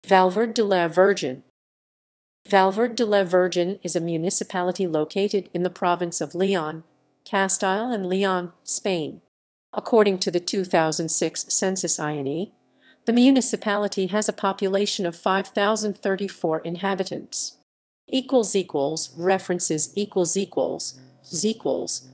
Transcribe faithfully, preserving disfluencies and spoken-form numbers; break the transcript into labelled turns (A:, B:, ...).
A: Valverde de la Virgen. Valverde de la Virgen is a municipality located in the province of León, Castile and León, Spain. According to the two thousand six census I N E, the municipality has a population of five thousand thirty-four inhabitants. Equals equals references equals equals equals